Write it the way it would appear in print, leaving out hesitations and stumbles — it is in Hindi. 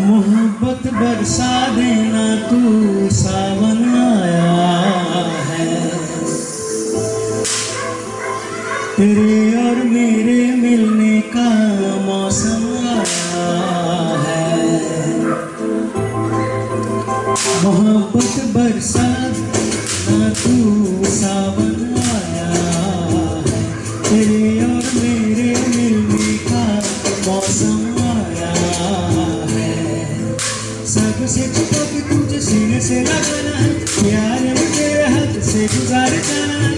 मोहब्बत बरसा देना तू, सावन आया है। तेरे और मेरे मिलने का मौसम आया है। मोहब्बत बरसा देना तू, सावन आया है। तेरे और मेरे मिलने का मौसम आया है। सबसे छुपा के तुझे सीने से लगाना है, प्यार में तेरे हाथ से गुजार जाना है।